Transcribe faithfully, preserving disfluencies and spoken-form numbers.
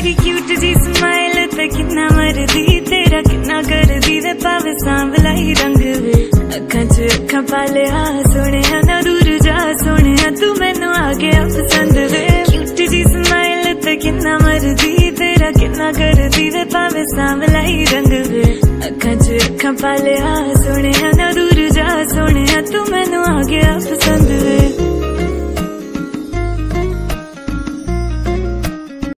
तेरी क्यूट जी स्माइल ते किन्ना मरदी, तेरा किन्ना करदी वे पावे सांवला ही रंग वे। अखां च अखां पालिया सोहणिया ना दूर जा सोहणिया, तू मैनू आ गया पसंद वे। क्यूट जी स्माइल ते किन्ना मरदी, तेरा किन्ना करदी वे पावे सांवला ही रंग वे। अखां च अखां पालिया सोहणिया ना दूर जा